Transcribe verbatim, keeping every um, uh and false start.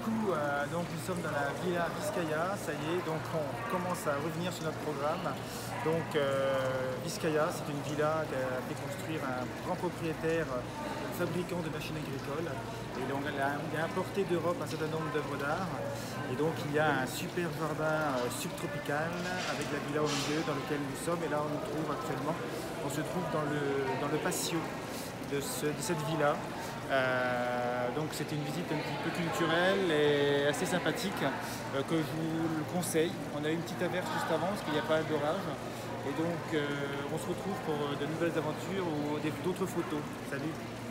coup, euh, donc nous sommes dans la Villa Vizcaya, ça y est, donc on commence à revenir sur notre programme. Donc euh, Vizcaya, c'est une villa qu'a fait construire un grand propriétaire, un fabricant de machines agricoles. Et donc elle a, il a importé d'Europe un certain nombre d'œuvres d'art. Et donc il y a un super jardin euh, subtropical avec la villa au milieu dans lequel nous sommes. Et là on nous trouve actuellement, on se trouve dans le, dans le patio de, ce, de cette villa. Euh, donc c'était une visite un petit peu culturelle et assez sympathique euh, que je vous le conseille. On a eu une petite averse juste avant parce qu'il n'y a pas d'orage. Et donc euh, on se retrouve pour de nouvelles aventures ou d'autres photos. Salut!